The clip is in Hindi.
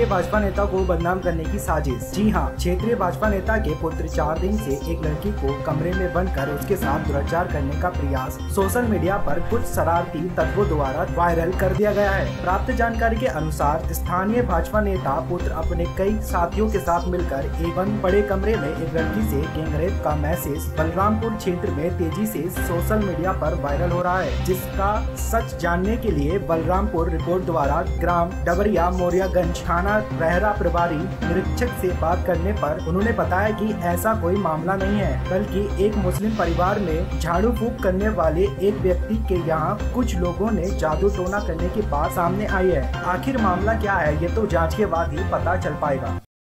क्षेत्रीय भाजपा नेता को बदनाम करने की साजिश। जी हां, क्षेत्रीय भाजपा नेता के पुत्र 4 दिन से एक लड़की को कमरे में बंद कर उसके साथ दुराचार करने का प्रयास सोशल मीडिया पर कुछ शरारती तत्वों द्वारा वायरल कर दिया गया है। प्राप्त जानकारी के अनुसार स्थानीय भाजपा नेता पुत्र अपने कई साथियों के साथ मिलकर एक बंद पड़े कमरे में एक लड़की से गैंगरेप का मैसेज बलरामपुर क्षेत्र में तेजी से सोशल मीडिया पर वायरल हो रहा है, जिसका सच जानने के लिए बलरामपुर रिपोर्ट द्वारा ग्राम डबरिया मोरियागंज थाना रहरा प्रभारी निरीक्षक से बात करने पर उन्होंने बताया कि ऐसा कोई मामला नहीं है, बल्कि एक मुस्लिम परिवार में झाड़ू फूंक करने वाले एक व्यक्ति के यहाँ कुछ लोगों ने जादू टोना करने की बात सामने आई है। आखिर मामला क्या है, ये तो जांच के बाद ही पता चल पाएगा।